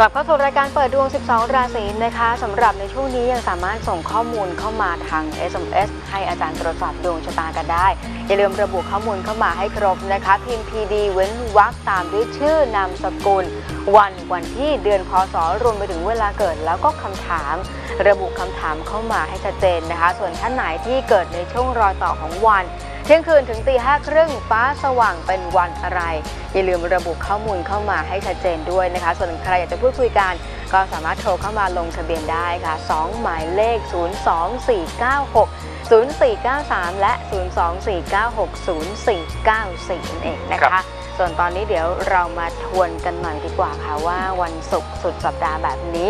กลับเข้าสู่รายการเปิดดวง 12 ราศีนะคะสำหรับในช่วงนี้ยังสามารถส่งข้อมูลเข้ามาทาง SMS ให้อาจารย์ตรวจสอบดวงชะตากันได้อย่าลืมระบุข้อมูลเข้ามาให้ครบนะคะพิมพ์ PD เว้นวรรคตามด้วยชื่อนามสกุลวันที่เดือนพศรวมไปถึงเวลาเกิดแล้วก็คำถามระบุคำถามเข้ามาให้ชัดเจนนะคะส่วนท่านไหนที่เกิดในช่วงรอยต่อของวันเที่ยงคืนถึงตี 5:30ฟ้าสว่างเป็นวันอะไรอย่าลืมระบุข้อมูลเข้ามาให้ชัดเจนด้วยนะคะส่วนใครอยากจะพูดคุยกันก็สามารถโทรเข้ามาลงทะเบียนได้ค่ะ2หมายเลข024960493และ024960494นั่นเองนะคะส่วนตอนนี้เดี๋ยวเรามาทวนกันหน่อยดีกว่าค่ะว่าวันศุกร์สุดสัปดาห์แบบนี้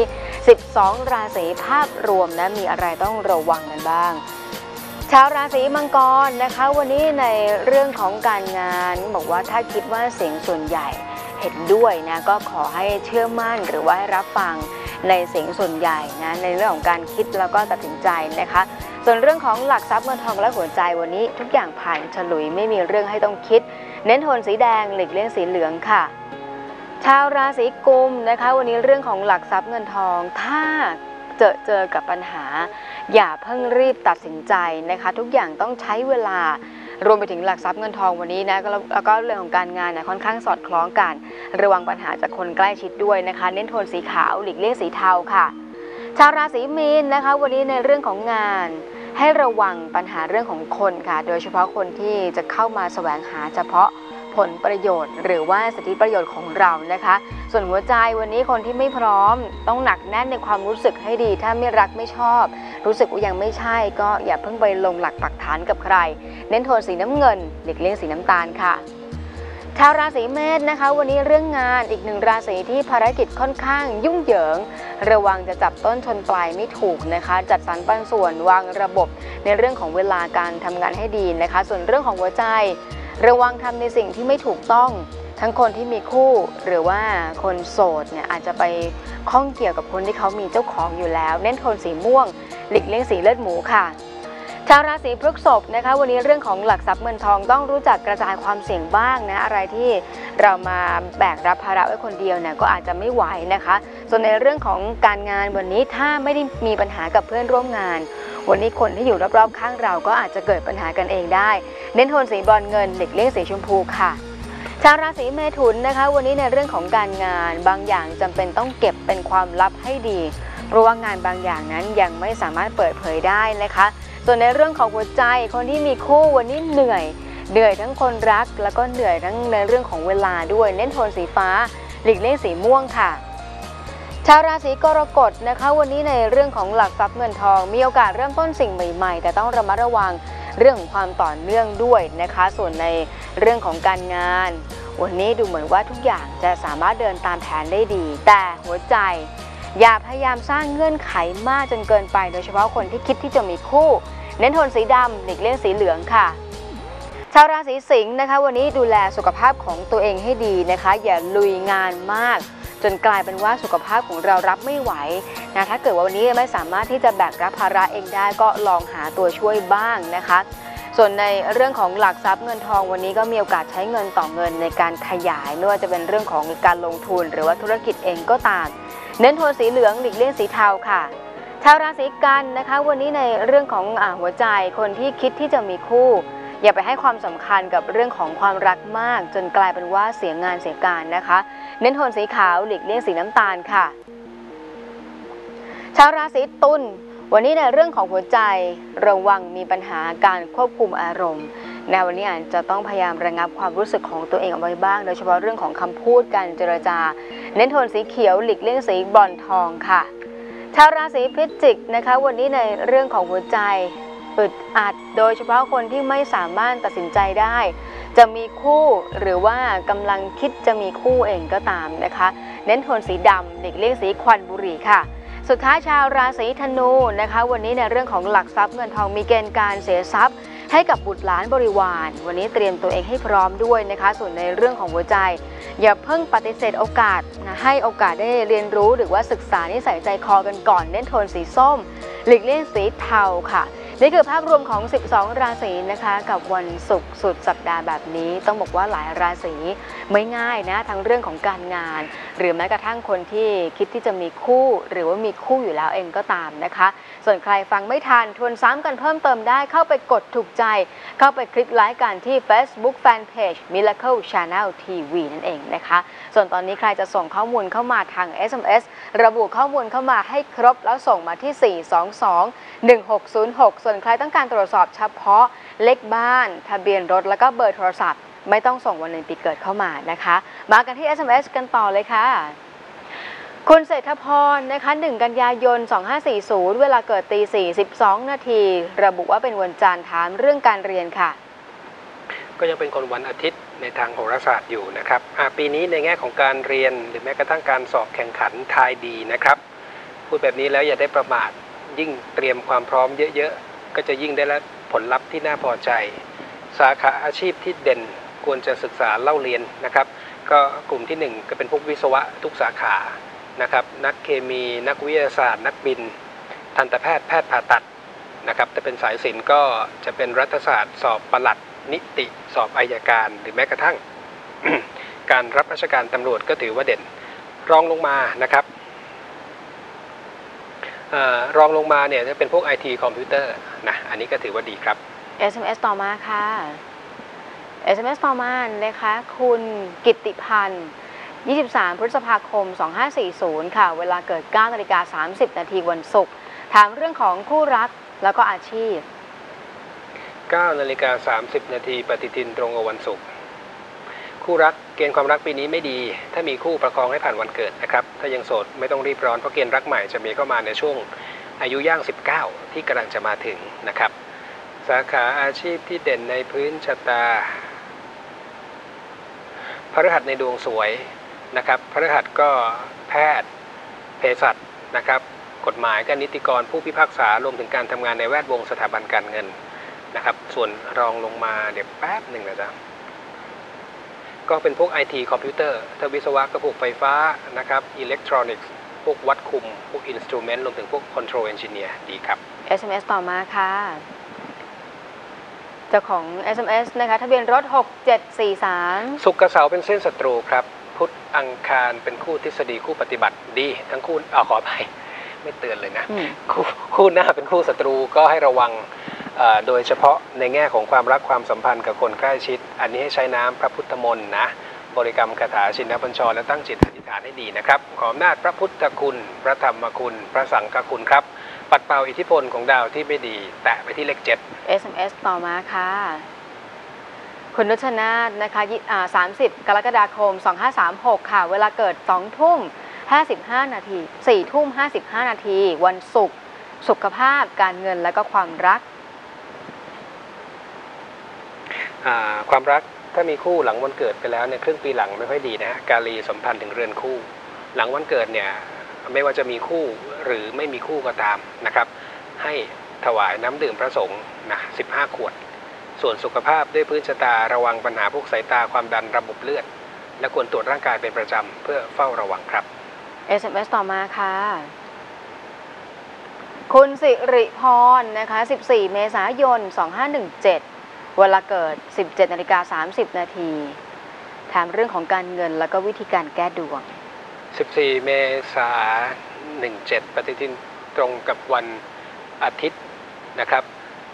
12ราศีภาพรวมนะมีอะไรต้องระวังกันบ้างชาวราศีมังกรนะคะวันนี้ในเรื่องของการงานบอกว่าถ้าคิดว่าเสียงส่วนใหญ่เห็นด้วยนะก็ขอให้เชื่อมั่นหรือว่าให้รับฟังในเสียงส่วนใหญ่นะในเรื่องของการคิดแล้วก็ตัดสินใจนะคะส่วนเรื่องของหลักทรัพย์เงินทองและหัวใจวันนี้ทุกอย่างผ่านฉลุยไม่มีเรื่องให้ต้องคิดเน้นโทนสีแดงหลีกเลี่ยงสีเหลืองค่ะชาวราศีกุมนะคะวันนี้เรื่องของหลักทรัพย์เงินทองถ้าเจอกับปัญหาอย่าเพิ่งรีบตัดสินใจนะคะทุกอย่างต้องใช้เวลารวมไปถึงหลักทรัพย์เงินทองวันนี้นะแล้วก็เรื่องของการงานค่อนข้างสอดคล้องกันระวังปัญหาจากคนใกล้ชิดด้วยนะคะเน้นโทนสีขาวหลีกเลี่ยงสีเทาค่ะชาวราศีมีนนะคะวันนี้ในเรื่องของงานให้ระวังปัญหาเรื่องของคนค่ะโดยเฉพาะคนที่จะเข้ามาแสวงหาเฉพาะผลประโยชน์หรือว่าสิทธิประโยชน์ของเรานะคะส่วนหัวใจวันนี้คนที่ไม่พร้อมต้องหนักแน่นในความรู้สึกให้ดีถ้าไม่รักไม่ชอบรู้สึกว่ายังไม่ใช่ก็อย่าเพิ่งไปลงหลักปักฐานกับใครเน้นโทนสีน้ำเงินหลีกเลี่ยงสีน้ำตาลค่ะชาวราศีเมษนะคะวันนี้เรื่องงานอีกหนึ่งราศีที่ภารกิจค่อนข้างยุ่งเหยิงระวังจะจับต้นชนปลายไม่ถูกนะคะจัดสรรปันส่วนวางระบบในเรื่องของเวลาการทำงานให้ดีนะคะส่วนเรื่องของหัวใจระวังทำในสิ่งที่ไม่ถูกต้องทั้งคนที่มีคู่หรือว่าคนโสดเนี่ยอาจจะไปข้องเกี่ยวกับคนที่เขามีเจ้าของอยู่แล้วเน้นโทนสีม่วงหลีกเลี่ยงสีเลือดหมูค่ะชาวราศีพฤษภนะคะวันนี้เรื่องของหลักทรัพย์เงินทองต้องรู้จักกระจายความเสี่ยงบ้างนะอะไรที่เรามาแบกรับภาระไว้คนเดียวเนี่ยก็อาจจะไม่ไหวนะคะส่วนในเรื่องของการงานวันนี้ถ้าไม่ได้มีปัญหากับเพื่อนร่วมงานวันนี้คนที่อยู่รอบๆข้างเราก็อาจจะเกิดปัญหากันเองได้เน้นโทนสีบรอนซ์เงินหลีกเลี่ยงสีชมพูค่ะชาวราศีเมถุนนะคะวันนี้ในเรื่องของการงานบางอย่างจำเป็นต้องเก็บเป็นความลับให้ดีเพราะว่างานบางอย่างนั้นยังไม่สามารถเปิดเผยได้นะคะส่วนในเรื่องของหัวใจคนที่มีคู่วันนี้เหนื่อยทั้งคนรักแล้วก็เหนื่อยทั้งในเรื่องของเวลาด้วยเน้นโทนสีฟ้าหลีกเลี่ยงสีม่วงค่ะชาวราศีกรกฎนะคะวันนี้ในเรื่องของหลักทรัพย์เงินทองมีโอกาสเริ่มต้นสิ่งใหม่ๆแต่ต้องระมัดระวังเรื่องของความต่อเนื่องด้วยนะคะส่วนในเรื่องของการงานวันนี้ดูเหมือนว่าทุกอย่างจะสามารถเดินตามแผนได้ดีแต่หัวใจอย่าพยายามสร้างเงื่อนไขมากจนเกินไปโดยเฉพาะคนที่คิดที่จะมีคู่เน้นโทนสีดำหลีกเลี่ยงสีเหลืองค่ะชาวราศีสิงห์นะคะวันนี้ดูแลสุขภาพของตัวเองให้ดีนะคะอย่าลุยงานมากจนกลายเป็นว่าสุขภาพของเรารับไม่ไหวนะถ้าเกิดว่าวันนี้ไม่สามารถที่จะแบกรับภาระเองได้ก็ลองหาตัวช่วยบ้างนะคะส่วนในเรื่องของหลักทรัพย์เงินทองวันนี้ก็มีโอกาสใช้เงินต่อเงินในการขยายไม่ว่าจะเป็นเรื่องของการลงทุนหรือว่าธุรกิจเองก็ตามเน้นโทนสีเหลืองหลีกเลี่ยงสีเทาค่ะชาวราศีกันนะคะวันนี้ในเรื่องของหัวใจคนที่คิดที่จะมีคู่อย่าไปให้ความสำคัญกับเรื่องของความรักมากจนกลายเป็นว่าเสียงานเสียการนะคะเน้นโทนสีขาวหลีกเลี่ยงสีน้ำตาลค่ะชาวราศีตุลวันนี้ในเรื่องของหัวใจระวังมีปัญหาการควบคุมอารมณ์ในวันนี้อาจจะต้องพยายามระงับความรู้สึกของตัวเองเอาไว้บ้างโดยเฉพาะเรื่องของคำพูดการเจรจาเน้นโทนสีเขียวหลีกเลี่ยงสีบรอนซ์ทองค่ะชาวราศีพิจิกนะคะวันนี้ในเรื่องของหัวใจอึดอัดโดยเฉพาะคนที่ไม่สามารถตัดสินใจได้จะมีคู่หรือว่ากำลังคิดจะมีคู่เองก็ตามนะคะเน้นโทนสีดำหลีกเลี่ยงสีควันบุหรี่ค่ะสุดท้ายชาวราศีธนูนะคะวันนี้ในเรื่องของหลักทรัพย์เงินทองมีเกณฑ์การเสียทรัพย์ให้กับบุตรหลานบริวารวันนี้เตรียมตัวเองให้พร้อมด้วยนะคะส่วนในเรื่องของหัวใจอย่าเพิ่งปฏิเสธโอกาสนะให้โอกาสได้เรียนรู้หรือว่าศึกษานิสัยใจคอกันก่อนเน้นโทนสีส้มหลีกเลี่ยงสีเทาค่ะนี่คือภาพรวมของ 12 ราศีนะคะกับวันศุกร์สุดสัปดาห์แบบนี้ต้องบอกว่าหลายราศีไม่ง่ายนะทั้งเรื่องของการงานหรือแม้กระทั่งคนที่คิดที่จะมีคู่หรือว่ามีคู่อยู่แล้วเองก็ตามนะคะส่วนใครฟังไม่ทันทวนซ้ำกันเพิ่มเติมได้เข้าไปกดถูกใจเข้าไปคลิกไลค์กันที่ Facebook Fanpage Miracle Channel TV นั่นเองนะคะส่วนตอนนี้ใครจะส่งข้อมูลเข้ามาทาง SMS ระบุข้อมูลเข้ามาให้ครบแล้วส่งมาที่ 422-1606 ส่วนใครต้องการตรวจสอบเฉพาะเลขบ้านทะเบียนรถแล้วก็เบอร์โทรศัพท์ไม่ต้องส่งวันเดือนปีเกิดเข้ามานะคะมากันที่ SMS กันต่อเลยค่ะคุณเศรษฐพรนะคะ1 กันยายน 2540 เวลาเกิดตี 4:12 นาทีระบุว่าเป็นวันจันทร์ถามเรื่องการเรียนค่ะก็ยังเป็นคนวันอาทิตย์ในทางโหราศาสตร์อยู่นะครับปีนี้ในแง่ของการเรียนหรือแม้กระทั่งการสอบแข่งขันทายดีนะครับพูดแบบนี้แล้วอย่าได้ประมาทยิ่งเตรียมความพร้อมเยอะๆก็จะยิ่งได้รับผลลัพธ์ที่น่าพอใจสาขาอาชีพที่เด่นควรจะศึกษาเล่าเรียนนะครับก็กลุ่มที่1ก็เป็นพวกวิศวะทุกสาขานะครับนักเคมีนักวิทยาศาสตร์นักบินทันตแพทย์แพทย์ผ่าตัดนะครับถ้าเป็นสายศิลป์ก็จะเป็นรัฐศาสตร์สอบปลัดนิติสอบอัยการหรือแม้กระทั่ง การรับราชการตำรวจก็ถือว่าเด่นรองลงมานะครับรองลงมาเนี่ยจะเป็นพวก IT คอมพิวเตอร์นะอันนี้ก็ถือว่าดีครับ SMS ต่อมาค่ะ SMS ต่อมานะคะคุณกิตติพันธ์23 พฤษภาคม 2540 ค่ะเวลาเกิด 9:30 นาทีวันศุกร์ถามเรื่องของคู่รักแล้วก็อาชีพ 9:30 นาทีปฏิทินตรงกับวันศุกร์คู่รักเกณฑ์ความรักปีนี้ไม่ดีถ้ามีคู่ประคองให้ผ่านวันเกิดนะครับถ้ายังโสดไม่ต้องรีบร้อนเพราะเกณฑ์รักใหม่จะมีเข้ามาในช่วงอายุย่าง 19 ที่กำลังจะมาถึงนะครับสาขาอาชีพที่เด่นในพื้นชะตาพฤหัสในดวงสวยนะครับพฤหัสก็แพทย์เภสัชนะครับกฎหมายกับนิติกรผู้พิพากษารวมถึงการทำงานในแวดวงสถาบันการเงินนะครับส่วนรองลงมาเดี๋ยวแป๊บหนึ่งนะจ๊ะก็เป็นพวก IT คอมพิวเตอร์ถ้าวิศวะก็พวกไฟฟ้านะครับอิเล็กทรอนิกส์พวกวัดคุมพวกอินสตรูเมนต์รวมถึงพวกคอนโทรลเอนจิเนียร์ดีครับ SMS ต่อมาค่ะเจ้าของ SMS นะคะทะเบียนรถ 6743 ศุกร์กับเสาร์เป็นเส้นศัตรูครับพุธอังคารเป็นคู่ทฤษฎีคู่ปฏิบัติดีทั้งคู่ขออภัยไม่เตือนเลยนะคู่หน้าเป็นคู่ศัตรูก็ให้ระวังโดยเฉพาะในแง่ของความรักความสัมพันธ์กับคนใกล้ชิดอันนี้ให้ใช้น้ำพระพุทธมนต์นะบริกรรมคาถาชินบัญชรและตั้งจิตอธิษฐานให้ดีนะครับขออำนาจพระพุทธคุณพระธรรมคุณพระสังฆคุณครับปัดเป่าอิทธิพลของดาวที่ไม่ดีแตะไปที่เลข 7 SMS ต่อมาค่ะคุณนุชนาธนะคะ30 กรกฎาคม 2536 ค่ะเวลาเกิด 2:55 นาที 4:55 นาทีวันศุกร์สุขภาพการเงินและก็ความรักความรักถ้ามีคู่หลังวันเกิดไปแล้วเนี่ยครึ่งปีหลังไม่ค่อยดีนะฮะกาลีสัมพันธ์ถึงเรือนคู่หลังวันเกิดเนี่ยไม่ว่าจะมีคู่หรือไม่มีคู่ก็ตามนะครับให้ถวายน้ำดื่มพระสงฆ์นะ15 ขวดส่วนสุขภาพด้วยพื้นชะตาระวังปัญหาพวกสายตาความดันระบบเลือดและควรตรวจร่างกายเป็นประจำเพื่อเฝ้าระวังครับ SMS ต่อมาค่ะคุณสิริพรนะคะ14 เมษายน 2517 เวลาเกิด 17:30 นาทีถามเรื่องของการเงินแล้วก็วิธีการแก้ดวง 14 เมษายน 17 ปฏิทินตรงกับวันอาทิตย์นะครับ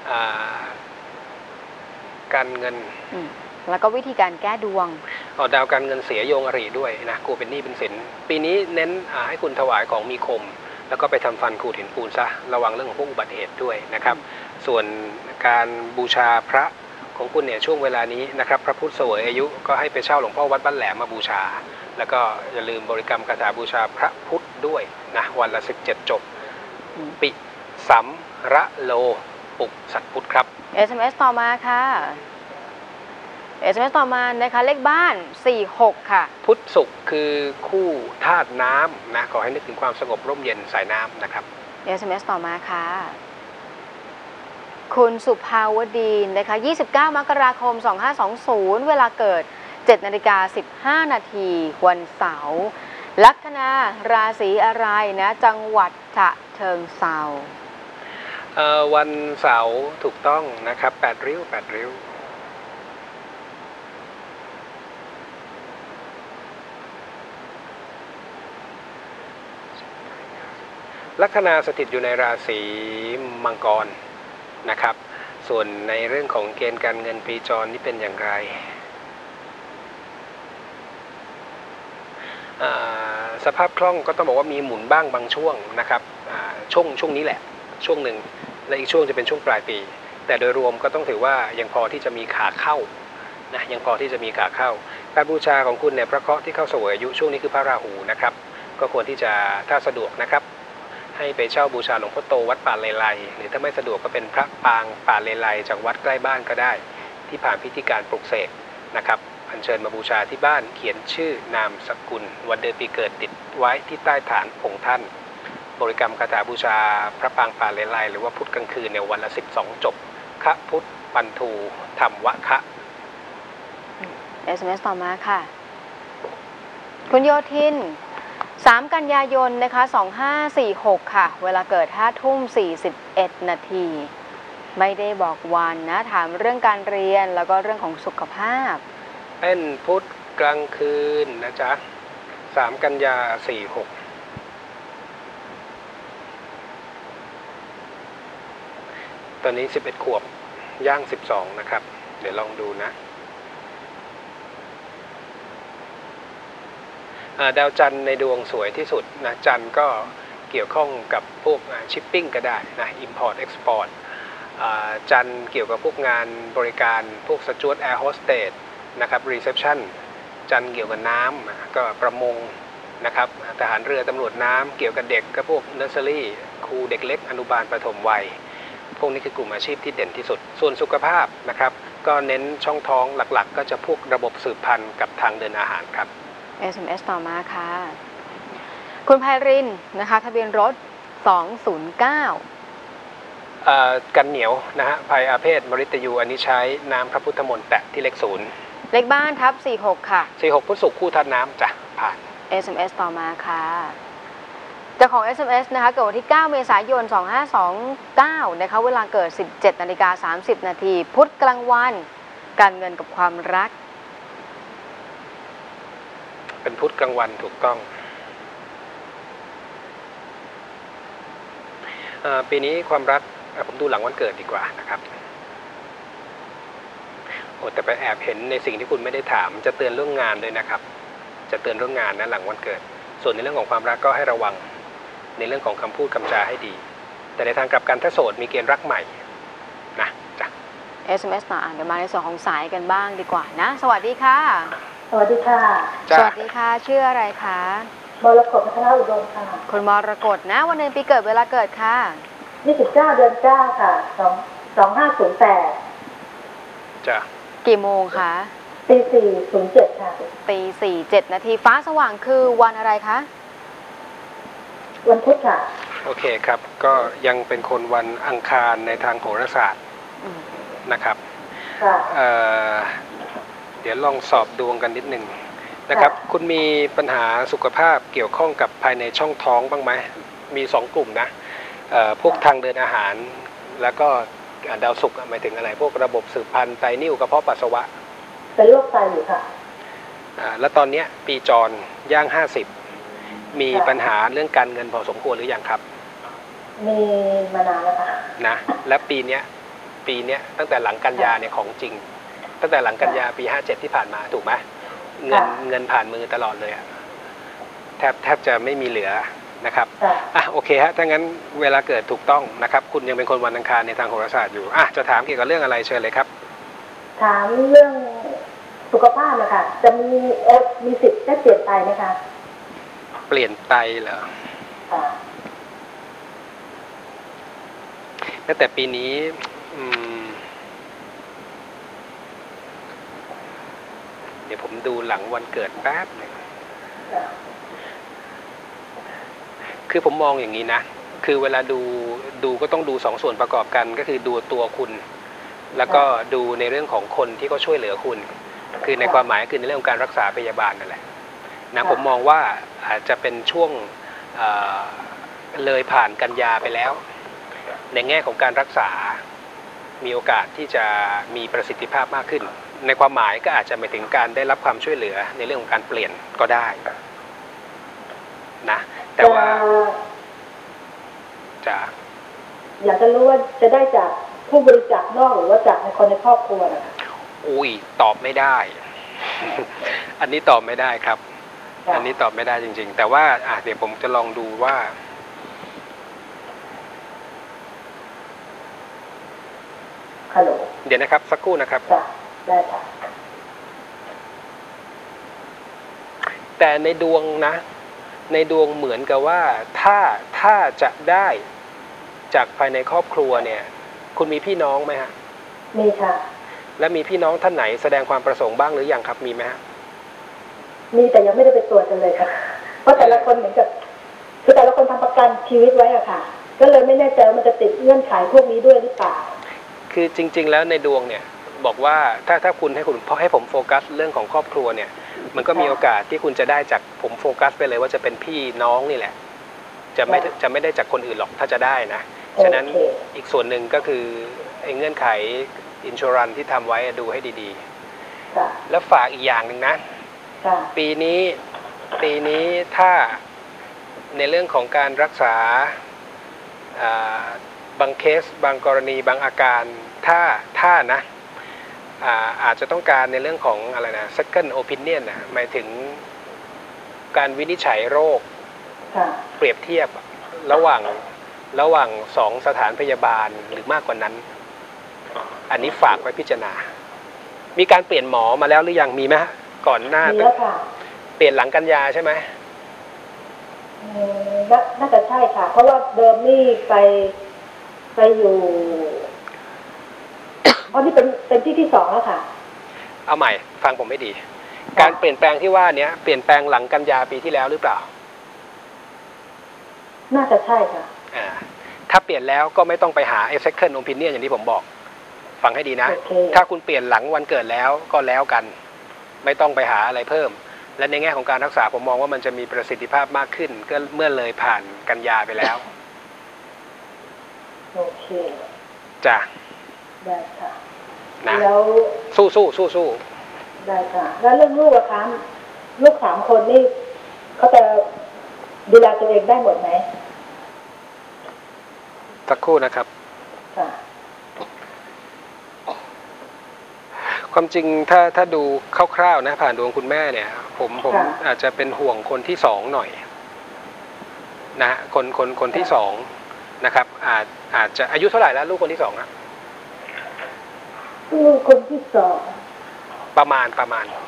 การเงินแล้วก็วิธีการแก้ดวงดาวการเงินเสียโยงอริด้วยนะกลัวเป็นหนี้เป็นสินปีนี้เน้นให้คุณถวายของมีคมแล้วก็ไปทำฟันขูดหินปูนซะระวังเรื่องของพวกอุบัติเหตุด้วยนะครับส่วนการบูชาพระของคุณเนี่ยช่วงเวลานี้นะครับพระพุทธเสวยอายุก็ให้ไปเช่าหลวงพ่อวัดบ้านแหลมมาบูชาแล้วก็อย่าลืมบริกรรมคาถาบูชาพระพุทธด้วยนะวันละ17 จบปิสัมระโลปุกสัตพุทธครับ SMS ต่อมาค่ะ SMS ต่อมานะคะเลขบ้าน46ค่ะพุทธศุกร์คือคู่ธาตุน้ำนะขอให้นึกถึงความสงบร่มเย็นสายน้ำนะครับ SMS ต่อมาค่ะคุณสุภาวดีนะคะ29 มกราคม 2520 เวลาเกิด 7:15 นาทีวันเสาร์ลัคนาราศีอะไรนะจังหวัดฉะเชิงเทราวันเสาร์ถูกต้องนะครับ8 ริ้ว 8 ริ้วลัคนาสถิตอยู่ในราศีมังกรนะครับส่วนในเรื่องของเกณฑ์การเงินปีจรนี่เป็นอย่างไรสภาพคล่องก็ต้องบอกว่ามีหมุนบ้างบางช่วงนะครับช่วงนี้แหละช่วงหนึ่งและอีกช่วงจะเป็นช่วงปลายปีแต่โดยรวมก็ต้องถือว่ายังพอที่จะมีขาเข้านะยังพอที่จะมีขาเข้าการบูชาของคุณเนี่ยพระเคราะห์ที่เข้าเสวยอายุช่วงนี้คือพระราหูนะครับก็ควรที่จะถ้าสะดวกนะครับให้ไปเช่าบูชาหลวงพ่อโตวัดป่าเลไลหรือถ้าไม่สะดวกก็เป็นพระปางป่าเลไลจากวัดใกล้บ้านก็ได้ที่ผ่านพิธีการปลุกเสกนะครับอัญเชิญมาบูชาที่บ้านเขียนชื่อนามสกุลวันเดือนปีเกิดติดไว้ที่ใต้ฐานองค์ท่านบริกรรมคาถาบูชาพระปางป่าเลไลหรือว่าพุธกลางคืนในวันละ12 จบคะพุทธปันทูธรรมวะคะ SMS ต่อมาค่ะคุณโยธิน3 กันยายนนะคะ2546ค่ะเวลาเกิด5 ทุ่ม 41 นาทีไม่ได้บอกวันนะถามเรื่องการเรียนแล้วก็เรื่องของสุขภาพเป็นพุธกลางคืนนะจ๊ะ3 กันยา46ตอนนี้11 ขวบย่าง12นะครับเดี๋ยวลองดูนะดาวจันทร์ในดวงสวยที่สุดนะจันทร์ก็เกี่ยวข้องกับพวกชิปปิ้งก็ได้นะ Import Export จันทร์เกี่ยวกับพวกงานบริการพวกสจ๊วตแอร์โฮสเตสนะครับ Reception จันทร์เกี่ยวกับน้ำก็ประมงนะครับทหารเรือตำรวจน้ำเกี่ยวกับเด็กก็พวกเนอร์เซอรี่ครูเด็กเล็กอนุบาลประถมวัยพวกนี้คือกลุ่มอาชีพที่เด่นที่สุดส่วนสุขภาพนะครับก็เน้นช่องท้องหลักๆก็จะพวกระบบสืบพันธุ์กับทางเดินอาหารครับ SMS ต่อมาค่ะคุณไพรินนะคะทะเบียนรถ209 กันเหนียวนะฮะภัยอาเพศมฤตยูอันนี้ใช้น้ำพระพุทธมนต์แตะที่เลข0 เลขบ้านทับ46ค่ะ 46พุทธศุกร์คู่ธาตุน้ำจ้ะผ่าน SMS ต่อมาค่ะเจ้าของ SMS นะคะเกิดวันที่9 เมษายน 2529นะคะเวลาเกิด 17:30 นาทีพุธกลางวันการเงินกับความรักเป็นพุธกลางวันถูกต้องปีนี้ความรักผมดูหลังวันเกิดดีกว่านะครับโอ้แต่ไปแอบเห็นในสิ่งที่คุณไม่ได้ถามจะเตือนเรื่องงานด้วยนะครับจะเตือนเรื่องงานนะหลังวันเกิดส่วนในเรื่องของความรักก็ให้ระวังในเรื่องของคำพูดคำจาให้ดีแต่ในทางกลับกันถ้าโสดมีเกณฑ์รักใหม่นะจ้ะ SMS มาเดี๋ยวมาในส่วนของสายกันบ้างดีกว่านะสวัสดีค่ะสวัสดีค่ะสวัสดีค่ะชื่ออะไรคะมรกตพัฒนาอุดมค่ะคุณมรกตนะวันเดือนปีเกิดเวลาเกิดค่ะ 29 เดือน 9ค่ะ2508 จ้ะกี่โมงคะตี 4:07ค่ะตี 4:07 นาทีฟ้าสว่างคือวันอะไรคะวันพุธค่ะโอเคครับก็ยังเป็นคนวันอังคารในทางโหราศาสตร์นะครับเดี๋ยวลองสอบดวงกันนิดนึงนะครับคุณมีปัญหาสุขภาพเกี่ยวข้องกับภายในช่องท้องบ้างไหมมี2 กลุ่มนะพวกทางเดินอาหารแล้วก็ดาวศุกร์หมายถึงอะไรพวกระบบสืบพันธุ์ไตนิ่วกระเพาะปัสสาวะเป็นโรคไตอยู่ค่ะแล้วตอนนี้ปีจรย่าง50มีปัญหาเรื่องการเงินพอสมควรหรือยังครับมีมานานแล้วค่ะนะและปีเนี้ยตั้งแต่หลังกันยาเนี่ยของจริงตั้งแต่หลังกันยาปี57ที่ผ่านมาถูกไหมเงินผ่านมือตลอดเลยอะแทบจะไม่มีเหลือนะครับโอเคฮะถ้างั้นเวลาเกิดถูกต้องนะครับคุณยังเป็นคนวันอังคารในทางโหราศาสตร์อยู่จะถามเกี่ยวกับเรื่องอะไรเชิญเลยครับถามเรื่องสุขภาพนะคะจะมีสิทธิ์ได้เปลี่ยนไตไหมคะเปลี่ยนไตเหรอแต่ปีนี้เดี๋ยวผมดูหลังวันเกิดแป๊บนึงคือผมมองอย่างนี้นะคือเวลาดูก็ต้องดู2 ส่วนประกอบกันก็คือดูตัวคุณแล้วก็ดูในเรื่องของคนที่เขาช่วยเหลือคุณคือในความหมายคือในเรื่องของการรักษาพยาบาลนั่นแหละนะผมมองว่าอาจจะเป็นช่วงเลยผ่านกันยาไปแล้วในแง่ของการรักษามีโอกาสที่จะมีประสิทธิภาพมากขึ้น ในความหมายก็อาจจะหมายถึงการได้รับความช่วยเหลือในเรื่องของการเปลี่ยนก็ได้นะแต่ว่าจะอยากจะรู้ว่าจะได้จากผู้บริจาคนอกหรือว่าจากในคนในครอบครัวนะคะอุ้ยตอบไม่ได้ อันนี้ตอบไม่ได้ครับ อันนี้ตอบไม่ได้จริงๆแต่ว่าเดี๋ยวผมจะลองดูว่าฮัลโหลเดี๋ยวนะครับสักครู่นะครับได้ค่ะแต่ในดวงนะในดวงเหมือนกับว่าถ้าจะได้จากภายในครอบครัวเนี่ยคุณมีพี่น้องไหมฮะมีค่ะและมีพี่น้องท่านไหนแสดงความประสงค์บ้างหรือยังครับมีไหมฮะมีแต่ยังไม่ได้ไปตรวจกันเลยค่ะเพราะแต่ละคนเหมือนกับคือแต่ละคนทำประกันชีวิตไว้อะค่ะก็เลยไม่แน่ใจว่ามันจะติดเงื่อนไขพวกนี้ด้วยหรือเปล่าคือจริงๆแล้วในดวงเนี่ยบอกว่าถ้าคุณให้ผมโฟกัสเรื่องของครอบครัวเนี่ยมันก็มีโอกาสที่คุณจะได้จากผมโฟกัสไปเลยว่าจะเป็นพี่น้องนี่แหละจะไม่ได้จากคนอื่นหรอกถ้าจะได้นะฉะนั้นอีกส่วนหนึ่งก็คือเงื่อนไขอินชัวรันที่ทำไว้ดูให้ดีๆแล้วฝากอีกอย่างหนึ่งนะปีนี้ถ้าในเรื่องของการรักษาบางเคสบางกรณีบางอาการถ้านะอาจจะต้องการในเรื่องของอะไรนะ second opinion นะหมายถึงการวินิจฉัยโรคเปรียบเทียบระหว่าง2สถานพยาบาลหรือมากกว่านั้นอันนี้ฝากไว้พิจารณามีการเปลี่ยนหมอมาแล้วหรือยังมีไหมก่อนหน้าเปลี่ยนหลังกันยาใช่ไหมน่าจะใช่ค่ะเพราะว่าเดิมนี่ไปอยู่เพราะนี่เป็นที่2แล้วค่ะเอาใหม่ฟังผมไม่ดีการเปลี่ยนแปลงที่ว่านี้เปลี่ยนแปลงหลังกันยาปีที่แล้วหรือเปล่าน่าจะใช่ค่ะถ้าเปลี่ยนแล้วก็ไม่ต้องไปหา second opinion อย่างที่ผมบอกฟังให้ดีนะ ถ้าคุณเปลี่ยนหลังวันเกิดแล้วก็แล้วกันไม่ต้องไปหาอะไรเพิ่มและในแง่ของการรักษาผมมองว่ามันจะมีประสิทธิภาพมากขึ้นก็เมื่อเลยผ่านกันยาไปแล้วโอเคจ้ะได้ค่ะนะแล้วสู้ได้ค่ะแล้วเรื่องลูกอะคะลูก3 คนนี่เขาจะดูแลตัวเองได้หมดไหมสักครู่นะครับค่ะความจริงถ้าดูคร่าวๆนะผ่านดวงคุณแม่เนี่ยผมอาจจะเป็นห่วงคนที่2หน่อยนะคนที่2นะครับอาจจะอายุเท่าไหร่แล้วลูกคนที่2นะลูกคนที่2 ประมาณ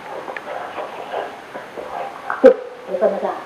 หรือธรรมดา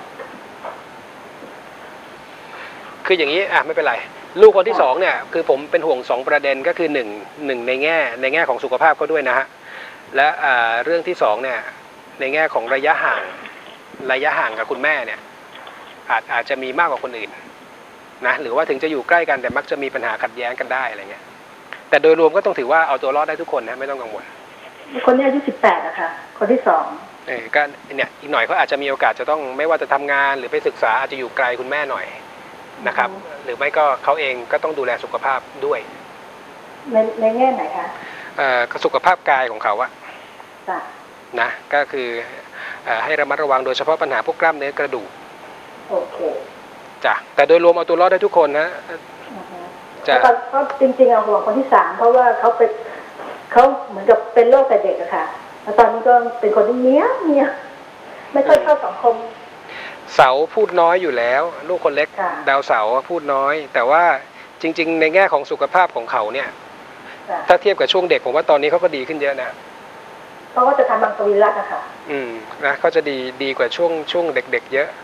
คืออย่างนี้ไม่เป็นไรลูกคนที่2เนี่ยคือผมเป็นห่วง2ประเด็นก็คือ1ในแง่ของสุขภาพเขาด้วยนะฮะและเรื่องที่2เนี่ยในแง่ของระยะห่างกับคุณแม่เนี่ยอาจจะมีมากกว่าคนอื่นนะหรือว่าถึงจะอยู่ใกล้กันแต่มักจะมีปัญหาขัดแย้งกันได้อะไรเงี้ยแต่โดยรวมก็ต้องถือว่าเอาตัวรอดได้ทุกคนนะไม่ต้องกังวลคนนี้อายุ18นะคะคนที่2 ก็เนี่ยอีกหน่อยเขาอาจจะมีโอกาสจะต้องไม่ว่าจะทำงานหรือไปศึกษาอาจจะอยู่ไกลคุณแม่หน่อยนะครับหรือไม่ก็เขาเองก็ต้องดูแลสุขภาพด้วยในแง่ไหนคะสุขภาพกายของเขาอะนะก็คือให้ระมัดระวังโดยเฉพาะปัญหาพวกกล้ามเนื้อกระดูกโอเคจ้ะแต่โดยรวมเอาตัวรอดได้ทุกคนนะจ้ะก็จริงๆเอาห่วงคนที่3เพราะว่าเขาเหมือนกับเป็นโรคแต่เด็กอะค่ะแล้วตอนนี้ก็เป็นคนที่เนี้ยไม่ค่อยเข้าสังคมเสาพูดน้อยอยู่แล้วลูกคนเล็กดาวเสาพูดน้อยแต่ว่าจริงๆในแง่ของสุขภาพของเขาเนี่ยถ้าเทียบกับช่วงเด็กผมว่าตอนนี้เขาก็ดีขึ้นเยอะนะเพราะว่าจะทำมังสวิรัติอะค่ะนะเขาจะดีกว่าช่วงเด็กๆเยอะ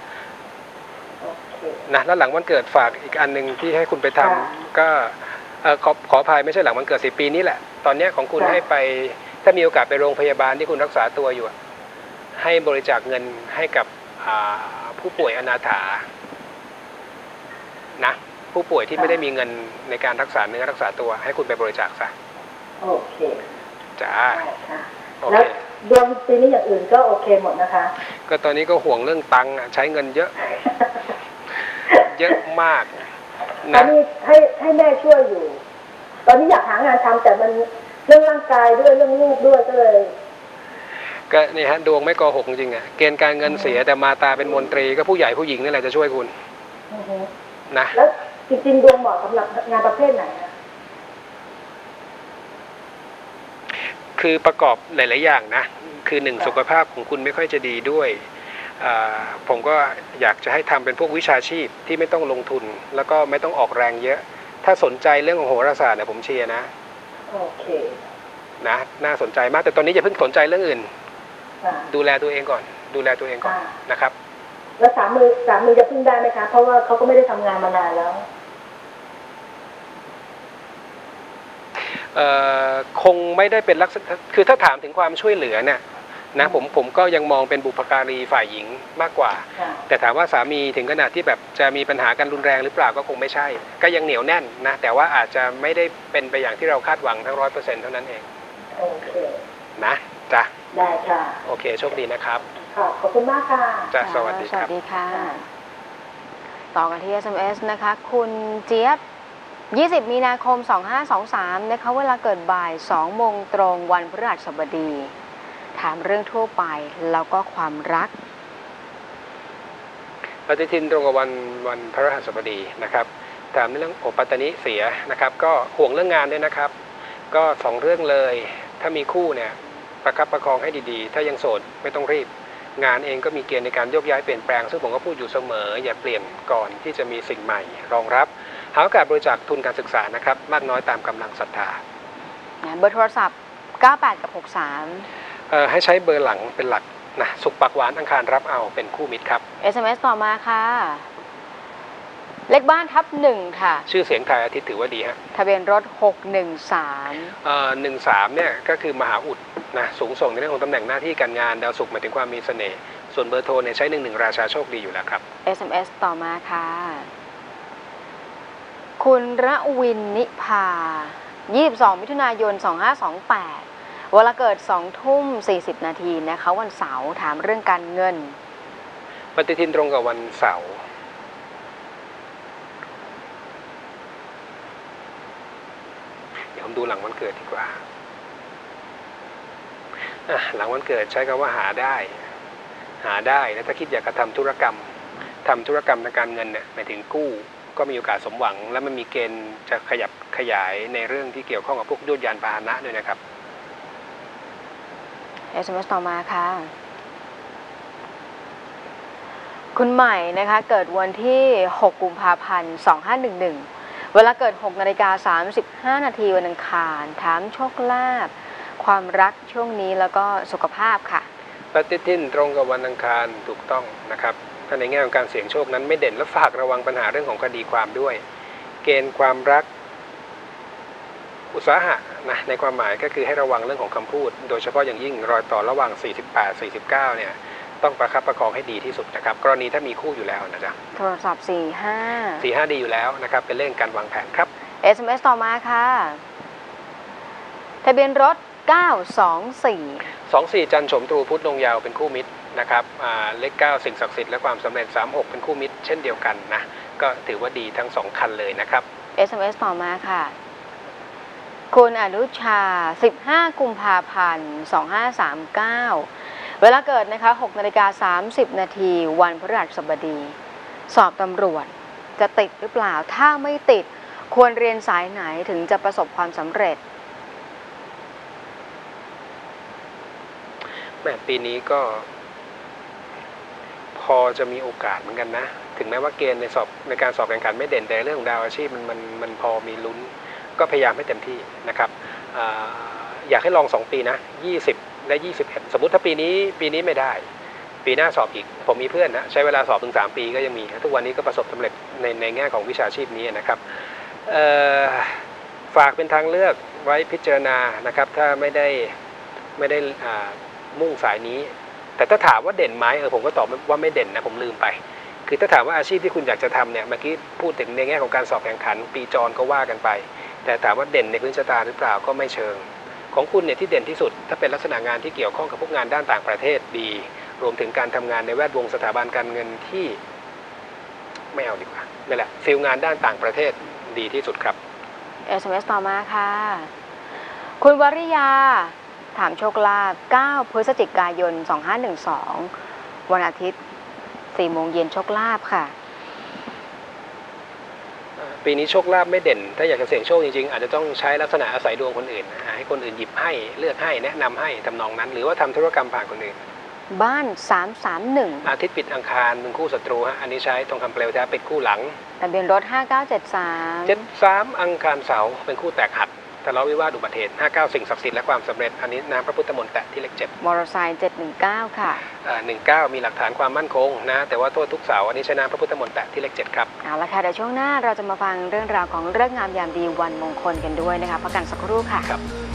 นะแล้วหลังวันเกิดฝากอีกอันนึงที่ให้คุณไปทำก็ขออภัยไม่ใช่หลังวันเกิด10 ปีนี้แหละตอนนี้ของคุณให้ไปถ้ามีโอกาสไปโรงพยาบาลที่คุณรักษาตัวอยู่ให้บริจาคเงินให้กับผู้ป่วยอนาถานะผู้ป่วยที่ไม่ได้มีเงินในการรักษาเนื้อรักษาตัวให้คุณไปบริจาคซะโอเคจ้าแล้วดวงปีนี้อย่างอื่นก็โอเคหมดนะคะก็ตอนนี้ก็ห่วงเรื่องตังค์ใช้เงินเยอะ เยอะมากตอนนี้ให้แม่ช่วยอยู่ ตอนนี้อยากหางานทำแต่มันเรื่องร่างกายด้วยเรื่องลูกด้วยก็เลยก็นี่ฮะดวงไม่โกหกจริงๆอ่ะเกณฑ์การเงินเสียแต่มาตาเป็นมนตรีก็ผู้ใหญ่ผู้หญิงนี่แหละจะช่วยคุณนะแล้วจริงๆดวงเหมาะสำหรับงานประเภทไหนนะคือประกอบหลายๆอย่างนะคือหนึ่งสุขภาพของคุณไม่ค่อยจะดีด้วยผมก็อยากจะให้ทำเป็นพวกวิชาชีพที่ไม่ต้องลงทุนแล้วก็ไม่ต้องออกแรงเยอะถ้าสนใจเรื่องของโหราศาสตร์เนี่ยผมเชียร์นะโอเคนะน่าสนใจมากแต่ตอนนี้อย่าเพิ่งสนใจเรื่องอื่นดูแลตัวเองก่อนนะครับแล้วสามีจะพึ่งได้ไหมคะเพราะว่าเขาก็ไม่ได้ทำงานมานานแล้วคงไม่ได้เป็นลักษณะคือถ้าถามถึงความช่วยเหลือเนี่ยนะผมก็ยังมองเป็นบุพการีฝ่ายหญิงมากกว่าแต่ถามว่าสามีถึงขนาดที่แบบจะมีปัญหากันรุนแรงหรือเปล่าก็คงไม่ใช่ก็ยังเหนียวแน่นนะแต่ว่าอาจจะไม่ได้เป็นไปอย่างที่เราคาดหวังทั้ง100%เท่านั้นเองโอเคนะจ้ะได้ค่ะโอเคโชคดีนะครับขอบคุณมากค่ะจ้ะสวัสดีครับสวัสดีค่ะต่อกันที่ SMS นะคะคุณเจี๊ยบ20 มีนาคม 2523นะคะเวลาเกิดบ่าย 2 โมงตรงวันพฤหัสบดีถามเรื่องทั่วไปแล้วก็ความรักปฏิทินตรงกับวันพฤหัสบดีนะครับถามเรื่องโอปัตตนิเสียนะครับก็ห่วงเรื่องงานด้วยนะครับก็2เรื่องเลยถ้ามีคู่เนี่ยประคับประคองให้ดีๆถ้ายังโสดไม่ต้องรีบงานเองก็มีเกณฑ์ในการโยกย้ายเปลี่ยนแปลงซึ่งผมก็พูดอยู่เสมออย่าเปลี่ยนก่อนที่จะมีสิ่งใหม่รองรับหาโอกาสบริจาคทุนการศึกษานะครับมากน้อยตามกำลังศรัทธาเบอร์โทรศัพท์98กับ63 ให้ใช้เบอร์หลังเป็นหลักนะสุขปากหวานอังคารรับเอาเป็นคู่มิตรครับ SMS ต่อมาค่ะเลขบ้านทับ1ค่ะชื่อเสียงทายอาทิตย์ถือว่าดีฮะทะเบียนรถ 613เนี่ยก็คือมหาอุดนะสูงส่งในเรื่องของตำแหน่งหน้าที่การงานดาวศุกร์หมายถึงความมีเสน่ห์ส่วนเบอร์โทรเนี่ยใช้11ราชาโชคดีอยู่แล้วครับ SMS ต่อมาค่ะคุณระวินนิพา22 มิถุนายน 2528เวลาเกิด 20:40 นาทีนะคะวันเสาร์ถามเรื่องการเงินปฏิทินตรงกับวันเสาร์เดี๋ยวผมดูหลังวันเกิดดีกว่าหลังวันเกิดใช้คำว่าหาได้แล้วถ้าคิดอยากจะทำธุรกรรมทางการเงินเนี่ยหมายถึงกู้ก็มีโอกาสสมหวังและมันมีเกณฑ์จะขยับขยายในเรื่องที่เกี่ยวข้องกับพวกยวดยานพาหนะด้วยนะครับ SMS ต่อมาค่ะคุณใหม่นะคะเกิดวันที่6 กุมภาพันธ์ 2511เวลาเกิด 6:35 นาทีวันอังคารถามโชคลาภความรักช่วงนี้แล้วก็สุขภาพค่ะปฏิทินตรงกับวันอังคารถูกต้องนะครับถ้าในแง่ของการเสี่ยงโชคนั้นไม่เด่นและฝากระวังปัญหาเรื่องของคดีความด้วยเกณฑ์ความรักอุตสาหะนะในความหมายก็คือให้ระวังเรื่องของคำพูดโดยเฉพาะอย่างยิ่งรอยต่อระหว่าง48-49เนี่ยต้องประคับประคองให้ดีที่สุดนะครับกรณีถ้ามีคู่อยู่แล้วนะจ๊ะโทรศัพท์45 ดีอยู่แล้วนะครับเป็นเรื่องการวางแผนครับ SMS ต่อมาค่ะทะเบียนรถ924 จันทร์โฉมตรูพุธลงยาวเป็นคู่มิตรนะครับเลข9สิ่งศักดิ์สิทธิ์และความสำเร็จ36เป็นคู่มิตรเช่นเดียวกันนะก็ถือว่าดีทั้ง2คันเลยนะครับ SMS ต่อมาค่ะคุณอนุชา15 กุมภาพันธ์ 2539เวลาเกิดนะคะ6:30 นาทีวันพฤหัสบดีสอบตำรวจจะติดหรือเปล่าถ้าไม่ติดควรเรียนสายไหนถึงจะประสบความสำเร็จแม่ปีนี้ก็พอจะมีโอกาสเหมือนกันนะถึงแม้ว่าเกณฑ์ในการสอบแข่งขันไม่เด่นแต่เรื่องของดาวอาชีพมันพอมีลุ้นก็พยายามให้เต็มที่นะครับอยากให้ลอง2ปีนะ20และ21สมมุติถ้าปีนี้ไม่ได้ปีหน้าสอบอีกผมมีเพื่อนนะใช้เวลาสอบถึง3ปีก็ยังมีทุกวันนี้ก็ประสบสำเร็จในแง่ของวิชาชีพนี้นะครับฝากเป็นทางเลือกไว้พิจารณานะครับถ้าไม่ได้มุ่งสายนี้แต่ถ้าถามว่าเด่นไหมผมก็ตอบว่าไม่เด่นนะผมลืมไปคือถ้าถามว่าอาชีพที่คุณอยากจะทำเนี่ยเมื่อกี้พูดถึงในแง่ของการสอบแข่งขันปีจรก็ว่ากันไปแต่ถามว่าเด่นในพื้นชะตาหรือเปล่าก็ไม่เชิงของคุณเนี่ยที่เด่นที่สุดถ้าเป็นลักษณะงานที่เกี่ยวข้องกับพวกงานด้านต่างประเทศดีรวมถึงการทำงานในแวดวงสถาบันการเงินที่ไม่เอาดีกว่านั่นแหละฟิลงานด้านต่างประเทศดีที่สุดครับ SMS ต่อมาค่ะ คุณวริยาถามโชคลาภ9 พฤศจิกายน 2512 วันอาทิตย์ 4 โมงเย็นโชคลาภค่ะปีนี้โชคลาภไม่เด่นถ้าอยากจะเสี่ยงโชคจริงๆอาจจะต้องใช้ลักษณะอาศัยดวงคนอื่นให้คนอื่นหยิบให้เลือกให้แนะนำให้ทำนองนั้น หรือว่าทำธุรกรรมผ่านคนอื่นบ้าน 331 อาทิตย์ปิดอังคารเป็นคู่ศัตรูฮะอันนี้ใช้ทองคำเปลวแท้เป็นคู่หลังทะเบียนรถ 5973 73อังคารเสาร์เป็นคู่แตกหักทะเลาะวิวาทอุบัติเหตุ59สิ่งศักดิ์สิทธิ์และความสำเร็จอันนี้น้ำพระพุทธมนต์แตะที่เลข7 มอเตอร์ไซค์719 ค่ะ 19มีหลักฐานความมั่นคงนะแต่ว่าโทษทุกเสาร์อันนี้ใช้น้ำพระพุทธมนต์แตะที่เลข7ครับเอาละค่ะเดี๋ยวช่วงหน้าเราจะมาฟังเรื่องราวของเรื่องงามยามดีวันมงคลกันด้วยนะคะพักกันสักครู่ค่ะครับ